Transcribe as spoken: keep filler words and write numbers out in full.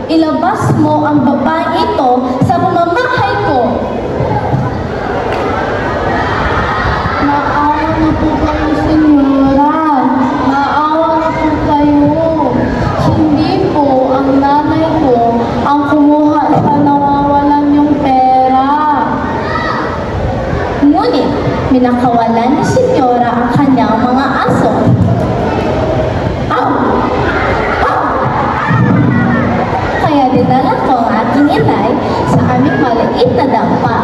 ilabas mo ang babaeng ito sa pamamahay ko. Maawa na po kayo, senyora. Maawa na po kayo. Hindi po ang nanay ko ang kumuha sa nawawalan yung pera. Ngunit, minakawalan ni senyora ang kanyang mga aso. Aw! Aw! Kaya dinala ko ang aking inay sa aming maliit na dampa